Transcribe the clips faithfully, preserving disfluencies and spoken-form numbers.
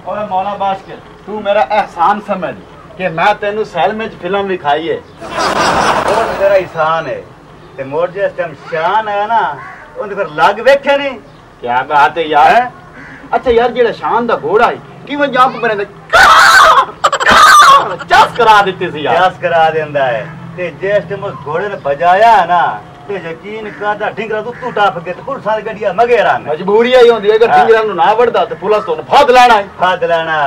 ओए मौला बाशकर, तू मेरा एहसान समझ कि मैं तेनू सैल में फिल्म विखाई है। और तेरा एहसान है ते मोड़ जिस टाइम शान आया ना उन्हें फिर लग वेखे नहीं। क्या बात है यार है? अच्छा यार जेड़ा शान दा घोड़ा है कि वो जंप करे चस करा देते सी यार। चस करा देंदा है ते जिस टाइम उस घोड़े ने बजाया ना ते यकीन कर ढिंगरा तू तू टप के ते पुलिस गड्डियां मगे रंग मजबूरी आई होंदी अगर ढिंगरा नु ना वड़दा ते पुलिस तो फद लेना है फद लेना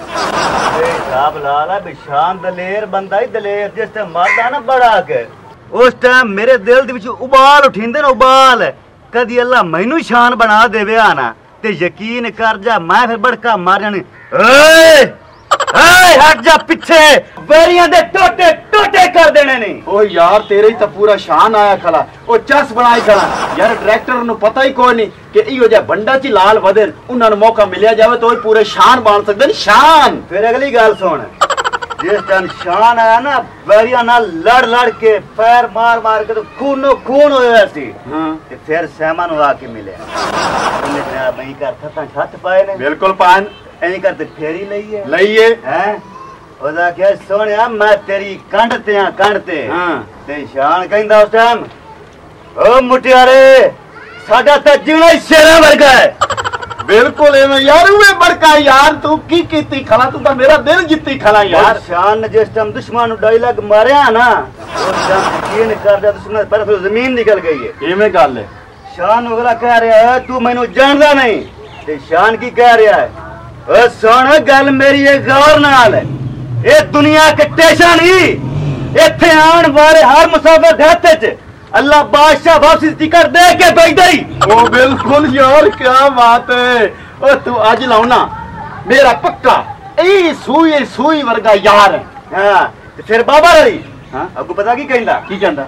ए साहब लाला बिशान दलेर बंदा ही दलेर जिस टाइम मरदा ना बड़ा के उस टाइम मेरे दिल दे विच उबाल उठिंदे ना उबाल कदी अल्लाह मैनू शान बना देवे आना ते यकीन कर जा मैं फिर बड़का मार जाने ए ए हट जा पीछे बैरियां दे टोटे टोटे कर देने नहीं। ओ यार तेरे ही तो पूरा शान आया खला ओ चस बनाई खला यार डायरेक्टर नु पता ही कोई नहीं कि इहो जे बंडा च लाल वदन उन्हां नु मौका मिलिया जावे तो पूरे शान बन सकदे न शान। फिर अगली गल सुन जिस टाइम शान आया ना बैरियां नाल लड़ लड़ के पैर मार मार के तो खूनो खून होया सी। हां ते फिर सैमा नु आके मिले उन्हें जनाब नहीं कर थता छत पाए ने बिल्कुल पान ऐ करते फेरी लईए लईए हैं ओदा क्या सोनिया मैं तेरी कंड ते आ कंड ते हां ते शान कहंदा उस टाइम ओ मुटियारे साडा ता जीना शेरा वर्गा है। बिल्कुल एवें यार वे बड़का यार तू की कीती खला तू तो मेरा दिल जीती खला यार। शान ने जिस टाइम दुश्मन नु डायलॉग मारया ना उस टाइम यकीन कर जा दुश्मन पर फिर जमीन निकल गई है। एवें गल है शान वगला कह रहा है तू मैनू जानदा नहीं ते शान की कह रहा है ओ सुन गल मेरी ये गौर नाल है ये दुनिया के टेशन ही इत्थे आने वाले हर मुसाफिर दे हत्थ च अल्लाह बादशाह वापसी टिकट दे के भेजदा ही। ओ बिल्कुल यार क्या बात है ओ तू आज लाउना मेरा पक्का ए सुई सुई वर्गा यार है। हां ते फिर बाबा रही हां अगू पता की कहंदा की कहंदा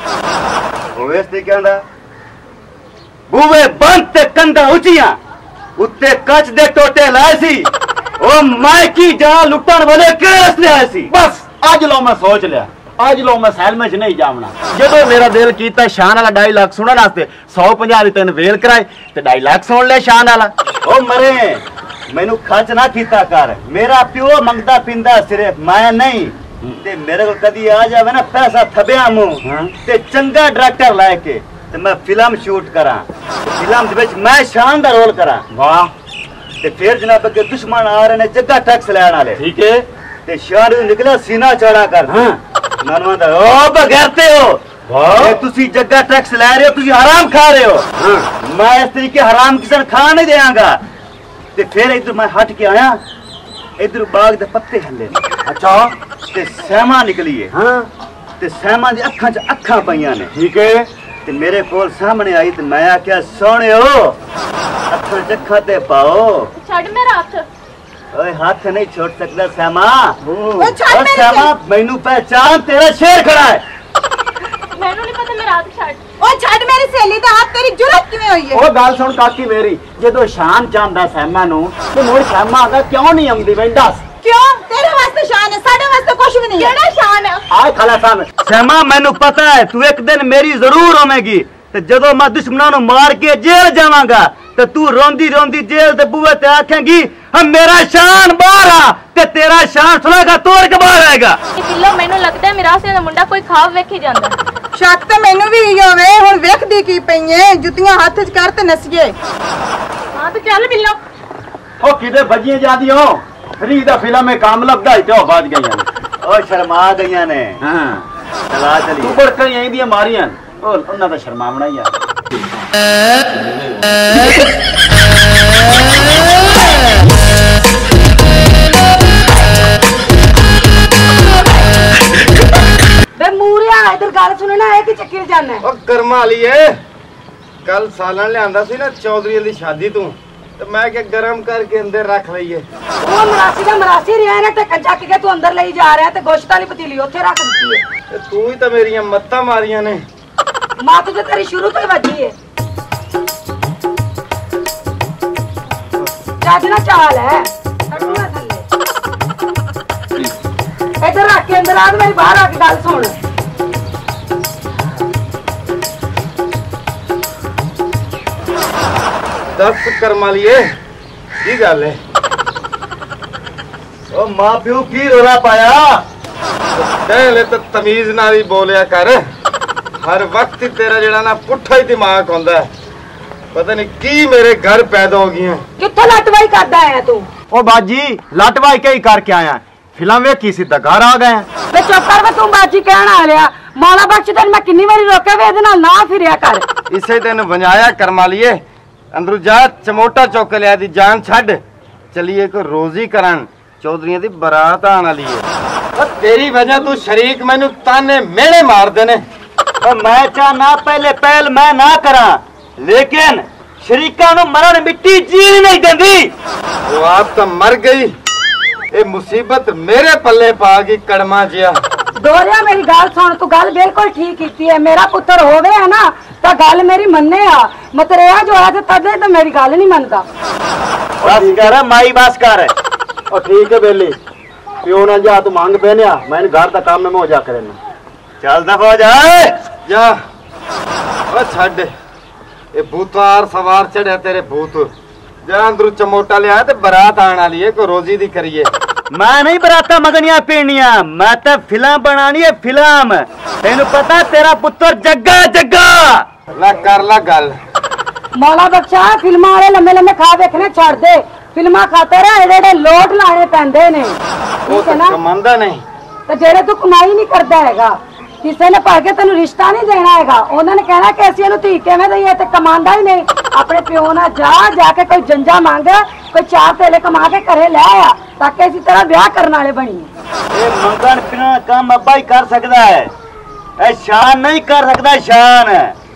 ओवेस ते कहंदा बूवे बंद ते कंधा उचियां उत्ते कच दे टोटे लाए सी ओ मैं की जा लुटन वाले केस ले आए सी। बस आज लो मैं सोच लिया आज लो मैं सैल में नहीं जावना जदों मेरा दिल कीता शान वाला डायलॉग सुनने वास्ते सौ पचास दी तेन वेल कराए ते डायलॉग सुन ले शान वाला। ओ मरे मैनू खर्च ना कीता कर मेरा प्यो मंगदा पिंदा सिर्फ मैं नहीं ते मेरे को कदी आ जावे ना पैसा थबिया मुंह ते चंगा डायरेक्टर लाए के ते मैं फिल्म शूट करा फिल्म दे विच मैं शान दा रोल करा। वाह ते फिर जनाब के दुश्मन आ रहे ने जगह टैक्स लैण वाले ठीक है ते शान निकला सीना चौड़ा कर हां मैनू आंदा ओ बगैरते हो वाह तुसी जगह टैक्स ले रहे हो तुसी हराम खा रहे हो। हां मैं इस तरीके हराम किसान खा नहीं देंगा ते फिर इधर मैं हट के आया इधर बाग दे पत्ते हल्ले अच्छा ते सहमा निकली है। हां ते सहमा दी अखां च अखां पईयां ने ठीक है ते मेरे कोल सामने आई ते मैं आख्या सोहणियो अखां च अखां ते पाओ छड़ मेरा हाथ ओए हाथ नहीं छोड़ सकता सहमा ओ सहमा मैनू पहचान तेरा शेर खड़ा है मैनू नहीं पता मेरा हाथ छड़ ओ छड़ मेरी सहेली दा हाथ तेरी जुरत किवें होई है। ओ गल सुन काकी मेरी जदों शान चांदा सहमा नु ते मुड़ सहमा आगा क्यों नहीं आंदी मैं दस क्यों तेरे वास्ते शान है साडे वास्ते कुछ भी नहीं है। केड़ा शान है आ खाला साहब सहमा मैनू पता है तू एक दिन मेरी जरूर होवेगी ते जदों मैं दुश्मनां नु मार के जेल जावांगा ते तू रोंदी रोंदी जेल दे बूहे ते आखेंगी हम मेरा शान बाहर आ ते तेरा शान सुनेगा तोड़ के बाहर आएगा। बिल्लो मैनू लगदा है मिरासे दा मुंडा कोई खाब वेखी जांदा शक ते मैनू भी ही होवे हुन वेखदी की पईए जुतियां हाथ च कर ते नसिए। हां ते चल बिल्लो ओ किदे बजिए जादी हो फ्री दा फिल्म में काम लबदा ही तो बाज गईयां ओ शर्मा गईयां ने। हां चला चली तू बड़ कई आई दी मारियां ओ उन्ना दा शर्मावना ही आ बे मूरिया इधर गल सुनना है कि चक्की जाना है। ओ कर्मा लिए कल सालन लियांदा सी ना चौधरी दी शादी तू तो मैं क्या गरम करके अंदर रख लईए वो मरासी दा मरासी रिया ना ते चक के तू अंदर ले जा रहा है ते गोश्त वाली पतीली ओथे रख दी है। तू ही तो मेरियां मत्ता मारियां ने मत तो तेरी शुरू तो वजी है चाचना चाल है इधर रख के अंदर आ मेरी बाहर आके गल सुन दस कर्मा लिए की गल है ओ मां प्यो की रोला पाया पहले तो तमीज नाल ही बोलिया कर हर वक्त ही तेरा जेड़ा ना पुट्ठा ही दिमाग होंदा है पता नहीं की मेरे घर पैदा हो गई है कित्थे लटवाई करदा है तू ओ बाजी लटवाई के ही करके आया फिल्म वेखी सीधा घर आ गए वे चुप कर वे तू बाजी कहण आ लिया मौला बख्श तेन मैं किन्नी बारी रोके वे इहदे नाल ना फिरिया कर इसे तेन वंजाया करमा लिए अंदरू जा चमोटा चुक लिया दी जान छड़ चलिए को रोजी करन चौधरी दी बारात आने वाली है तेरी वजह तू शरीक मैनू ताने मेले मार देने मैं चाहना पहले पहल मैं ना करा लेकिन शरीका नु मरण मिट्टी जीन नहीं देंदी वो आप तो मर गई ये मुसीबत मेरे पल्ले पा गई कड़मा जिया दोरिया मेरी गल सुन तू गल बिल्कुल ठीक की है मेरा पुत्र हो गया है ना तो गल मेरी मन्ने आ मतरेया जो है तदे तो मेरी गल नहीं मनता बस कर माई बस कर ओ ठीक है बेली प्यो ना जा तू मांग पहनिया मैंने घर का काम में मैं हो जा करे चल दफा जाए जा ओ छड़ ये भूतार सवार चढ़े तेरे भूत जा अंदरू चमोटा लिया ते बारात आने वाली है को रोजी दी करिए मैं नहीं बराता मगनिया पीनिया मैं तो फिल्म बनानी है फिल्म तेन पता तेरा पुत्र जग्गा जग्गा ला कर ला गल मौला बख्शा फिल्मां वाले लम्बे लम्बे खा देखने छोड़ दे फिल्मां खाते रहे एडे एडे लोट लाने पैंदे ने वो तो कमांदा नहीं तो जेड़े तू कमाई नहीं करता हैगा किसी ने पढ़ के तेन रिश्ता नहीं देना है उन्होंने कहना कि असं धी किवें दईए ते कमांदा ही नहीं अपने प्यो नाल जा जाके कोई जंजा मांग कोई चार तेले कमा के घरे ले आया ताकि इसी तरह ब्याह करने वाले बनीए ये मंगन फिरन काम अब्बा ही कर सकता है ए शान नहीं कर सकता शान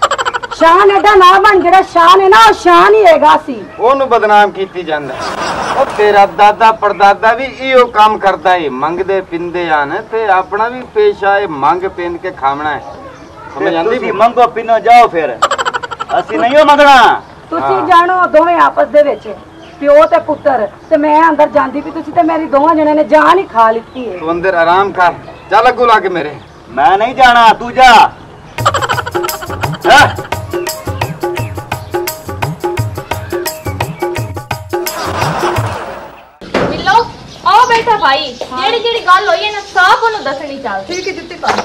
शान एडा ना बन जेड़ा शान है ना वो शान ही हैगा सी ओनू बदनाम कीती जांदा ओ तेरा दादा परदादा भी इहो काम करदा है मंगदे पिंदे आन ते अपना भी पेशा है मंग पिंद के खावना है समझ आंदी तुसी मंगो पिनो जाओ फिर ਅਸੀਂ ਨਹੀਂ ਮੰਗਣਾ ਤੁਸੀਂ ਜਾਣੋ ਦੋਵੇਂ ਆਪਸ ਦੇ ਵਿੱਚ ਪਿਓ ਤੇ ਪੁੱਤਰ ਤੇ ਮੈਂ ਅੰਦਰ ਜਾਂਦੀ ਵੀ ਤੁਸੀਂ ਤੇ ਮੇਰੀ ਦੋਵਾਂ ਜਣਿਆਂ ਨੇ ਜਾਨ ਹੀ ਖਾ ਲਿੱਤੀ ਹੈ ਤੂੰ ਅੰਦਰ ਆਰਾਮ ਕਰ ਜਾ ਲੱਗੂ ਲਾ ਕੇ ਮੇਰੇ ਮੈਂ ਨਹੀਂ ਜਾਣਾ ਤੂੰ ਜਾ ਹਾਂ मिलो आओ बेटा भाई जेड़ी जेड़ी गल होई है ना साफ ओनु दसनी चल ठीक है जुत्ती पा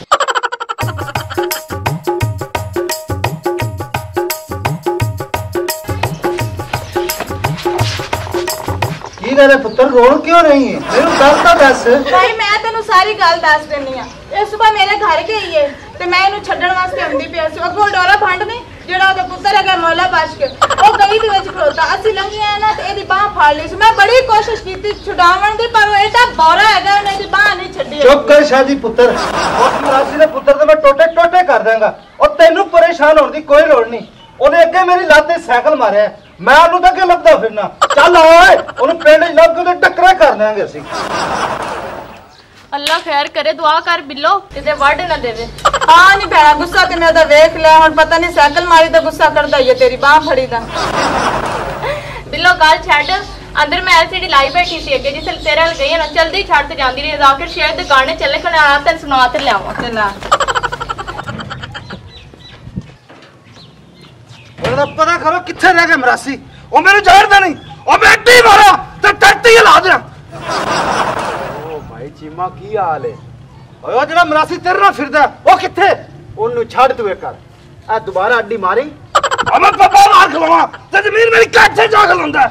तेरे पुत्र रोन क्यों नहीं है मेरे गल तो दस भाई मैं तेनु सारी गल दस देनी आ इस सुबह मेरे घर के ही है ते मैं इनु छड्डण वास्ते आंदी पई सी अगो डोरा फंड ने जेड़ा ओदा पुत्र है मौला बच के ओ गली दे विच खड़ोता असि लंघी आ ना ते एदी बाह फाड़ ली सी मैं बड़ी कोशिश कीती छुड़ावन दी पर एटा बौरा हैगा उन्हें दी बाह नहीं छड्डी चुप कर शादी पुत्र उस मरासी दे पुत्र ते मैं टोटे टोटे कर देंगा और तेनू परेशान होने दी कोई लोड़ नहीं ओने अगे मेरी लात ते साइकिल मारे मैं ਉਹਨੂੰ ਤਾਂ ਕਿ ਲੱਭਦਾ ਫਿਰਨਾ ਚੱਲ ਓਏ ਉਹਨੂੰ ਪਿੰਡ ਚ ਲੱਭ ਕੇ ਤੇ ਟੱਕਰਾ ਕਰ ਦੇਾਂਗੇ ਅਸੀਂ अल्लाह खैर करे दुआ कर बिल्लो किते वड ना देवे हां नहीं भैया गुस्सा ते मैं ओदा देख लिया हुन पता नहीं साइकिल मारी दा गुस्सा करदा ही तेरी बाह फड़ी दा बिल्लो गल छड़ अंदर मैं एलसीडी लाई बैठी सी अगे जिस तेरे हल गई है ना जल्दी छड़ ते जांदी रही आखिर शायद गाने चले कने आ तन सुना ते लावा चला ਉਹਦਾ ਪਤਾ ਕਰੋ ਕਿੱਥੇ ਰਹਿ ਗਿਆ ਮਰਾਸੀ ਉਹ ਮੈਨੂੰ ਜਾਣਦਾ ਨਹੀਂ ਉਹ ਮੈਂ ਅੱਡੀ ਮਾਰਾਂ ਤੇ ਟੱਟੀ ਲਾ ਦਿਆਂ ਓ ਭਾਈ ਚੀਮਾ ਕੀ ਹਾਲ ਹੈ ਓਏ ਉਹ ਜਿਹੜਾ ਮਰਾਸੀ ਤੇਰੇ ਨਾਲ ਫਿਰਦਾ ਉਹ ਕਿੱਥੇ ਉਹਨੂੰ ਛੱਡ ਤੂੰ ਇੱਕ ਕਰ ਆ ਦੁਬਾਰਾ ਅੱਡੀ ਮਾਰੀ ਆ ਮੈਂ ਪੱਪਾ ਮਾਰ ਖਵਾਵਾਂ ਤੇ ਜ਼ਮੀਨ ਮੇਰੀ ਕਾਠੇ ਜਾ ਖਲੋਂਦਾ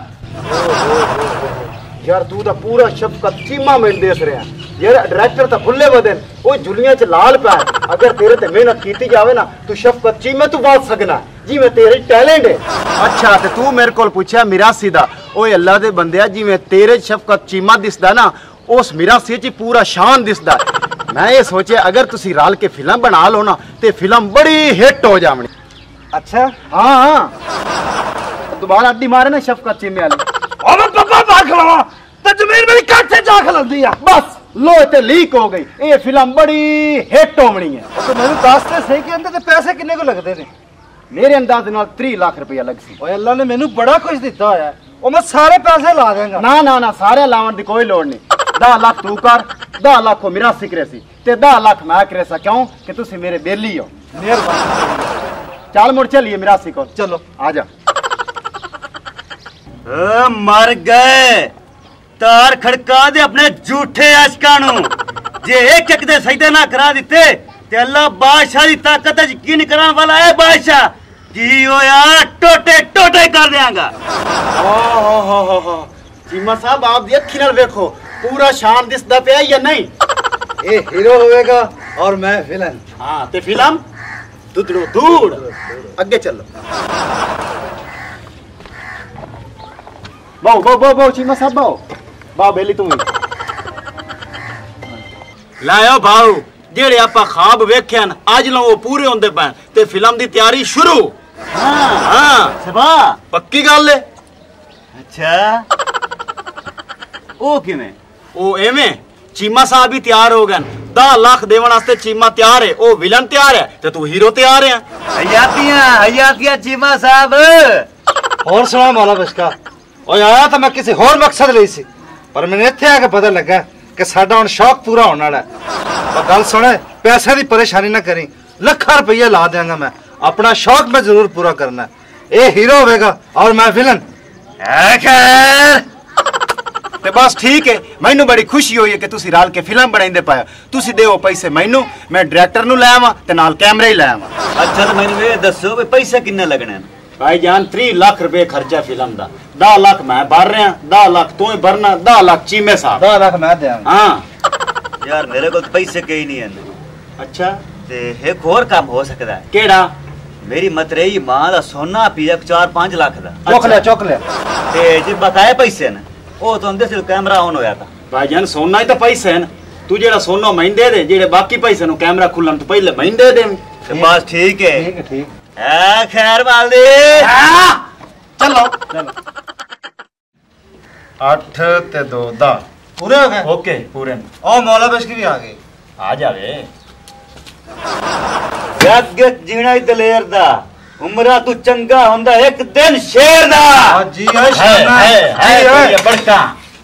ਯਾਰ ਤੂੰ ਤਾਂ ਪੂਰਾ ਸ਼ਫਕਤ ਚੀਮਾ ਮੈਨੂੰ ਦੇਖ ਰਿਹਾ यार डायरेक्टर तो फुल्ले बदन वो जुलियां च लाल पै अगर तेरे ते मेहनत की जावे ना तू शफकत चीमे तू बात सकना जी मैं तेरे टैलेंट है अच्छा ते तू मेरे को पूछा मिरासी दा ओए अल्लाह दे बंदे जी मैं तेरे शफकत चीमा दिसदा ना उस मिरासी च पूरा शान दिसदा मैं ये सोचे अगर तुसी रल के फिल्म बना लो ना ते फिल्म बड़ी हिट हो जावनी अच्छा हां हां दोबारा अड्डी मारे ना शफकत चीमे वाली ओ मैं पप्पा मार खवावां ते जमीन मेरी काठे जा खलोंदी आ बस लो ते लीक हो गई ये फिल्म बड़ी हिट होनी है तो मैंने दस ते सही के अंदर ते पैसे किन्ने को लगदे ने मेरे अंदाज नाल तीस लाख रुपया लग सी ओए अल्लाह ने मैनू बड़ा कुछ दिता होया ओ मैं सारे पैसे ला देंगा ना ना ना सारे लावन दी कोई लोड़ नहीं दस लाख तू कर दस लाख को मिरासी करे सी ते दस लाख मैं करे सा क्यों कि तुसी मेरे बेली हो मेहरबानी चल मुड़ चलिए मिरासी को चलो आ जा मर गए तार खड़का दे अपने झूठे आशकां नूं जे एक एक दे सजदे ना करा दिते ते अल्लाह बादशाह दी ताकत च यकीन करन वाला है बादशाह की होया टोटे टोटे कर देंगा। हो हो हो हो चीमा साहब आप दी अखी नाल देखो पूरा शान दिसदा पिया या नहीं? ये हीरो होएगा और मैं विलन। हाँ ते फिल्म दुदड़ो दूड़ अगे चलो। बाओ बाओ बाओ बाओ चीमा साहब बाओ बाओ बेली तू ही लायो भाऊ जेड़े आपा ख्वाब वेखे न अज लो वो पूरे होंदे पैन ते फिल्म दी तैयारी शुरू। हां हां सबा पक्की गल है। अच्छा ओ किवें? ओ एवें चीमा साहब भी तैयार हो गए दस लाख देवन वास्ते चीमा तैयार है ओ विलन तैयार है ते तू हीरो तैयार है। हयातियां हयातियां चीमा साहब और सुना मौला बशका और आया तो मैं किसी होर मकसद ਲਈ ਸੀ पर मैंने ਇੱਥੇ ਆ ਕੇ पता लगा कि साडा हुन शौक पूरा होने वाला है। और गल सुने पैसे की परेशानी ना करी लाखों रुपये ला देंगा मैं अपना शौक मैं जरूर पूरा करना। ये हीरो होगा और मैं विलन। खैर ते बस ठीक है मैनू बड़ी खुशी हुई है कि तुसी रल के फिल्म बनाइंदे पाया तुसी देओ पैसे मैनू मैं डायरेक्टर नु ले आवां ते नाल कैमरा ही ले आवां। अच्छा तो मैनू ये दसो भी पैसे किन्ने लगने? भाईजान तीस लाख रुपए खर्चा फिल्म दा दस लाख मैं भर रहा दस लाख तू ही भरना दस लाख चीमे साहब दस लाख मैं देंगा। हाँ यार मेरे को पैसे कहीं नहीं है। अच्छा ते एक और काम हो सकता है। केड़ा? मेरी मतरेई मां दा सोना पिया चार पांच लाख दा चुक ले चुक ले ते जे बकाया पैसे न ओ तो अंदर से कैमरा ऑन होया था। भाईजान सोना ही तो पैसे हैं तू जेड़ा सोना मैं दे दे जेड़े बाकी पैसे नु कैमरा खुलन तो पहले मैं दे दे। ते बस ठीक है ठीक है ठीक ए खैर वाली चलो चलो अठ ते दो दस पूरे हो गए। ओके पूरे ओ मौला बशकी भी आ गई। आ जावे जग जीना ही दलेर दा उमरा तू चंगा हुंदा एक दिन शेर दा। जी है शाना है है ये बड़का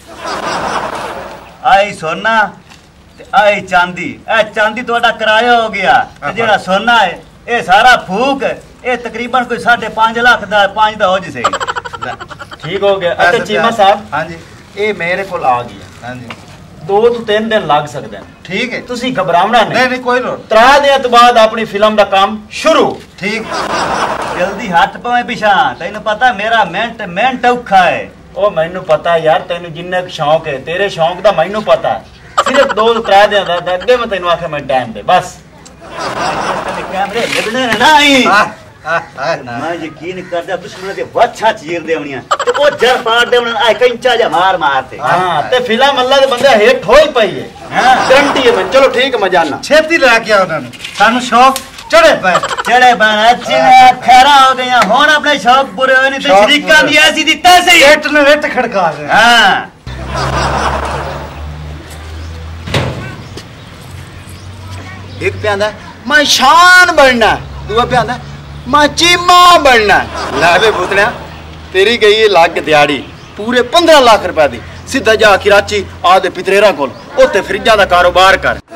आई सोना ते आई चांदी ए चांदी तोड़ा किराया हो गया ते जेड़ा सोना है ये सारा फूक ये तकरीबन कोई साढ़े पांच लाख दा पांच दा हो जी सही। ठीक हो गया। अच्छा चीमा साहब हाँ जी ये मेरे को आ गया हाँ जी दो तो तीन दिन लग सकते हैं। ठीक है तुसी घबरावना नहीं नहीं नहीं कोई लोड़ त्रै दिन तो बाद अपनी फिल्म का काम शुरू। ठीक जल्दी हट पवे पिछा तेन पता मेरा मिनट मिनट औखा है। ओ मैनू पता है यार तेन जिन्ने शौक है तेरे शौक दा मैनू पता है सिर्फ दो त्रै दिन दा अगे मैं तेन आखे मैं टाइम दे बस कैमरे लगने ने नहीं हाँ हाँ ना मैं यकीन करदा दुश्मन दे वच्छा चीर देवनिया ते ओ जर पाड़ देवन आ कंचा जा मार मारते। हां ते फिल्म अल्लाह दे बंदे हेठ होई पई है। हां गारंटी है मैं चलो ठीक है मैं जाना छेती लेके आओ उन्होंने सानू शौक चढ़े पे चढ़े बन अच्छी खैरा हो गया हुन अपने शौक पूरे होए नहीं ते शरीकां दी ऐसी दित्ता सही रेट ने रेट खड़का रहे। हां एक पे आंदा मैं शान बनना दूआ पे आंदा मैं चीमा बनना। लावे भूतणिया तेरी गई है लाग दिहाड़ी पूरे पंद्रह लाख रुपए दी सीधा जा कराची आदे पितरेरा कोल उत्ते फ्रिजा दा कारोबार कर